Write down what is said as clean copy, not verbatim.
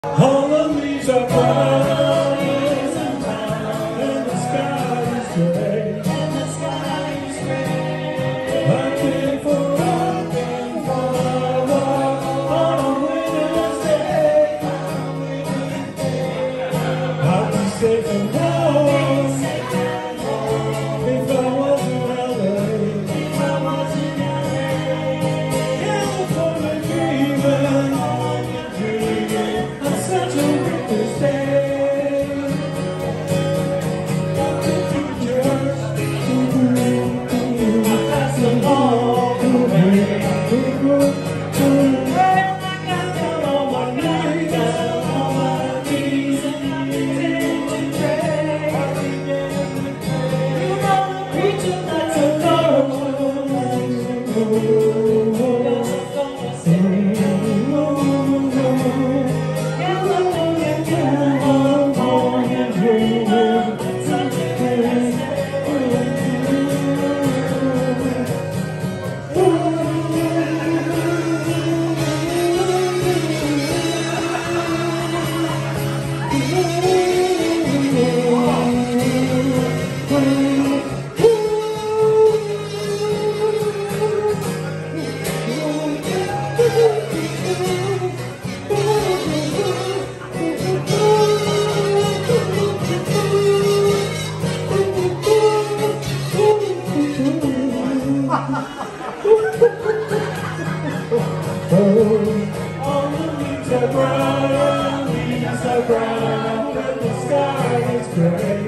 All the leaves are brown, and the sky is gray. I came for a walk on a winter's day. I'd be safe and warm if I was in LA. California dreaming on such a winter's day. All the leaves are brown, and the sky is gray.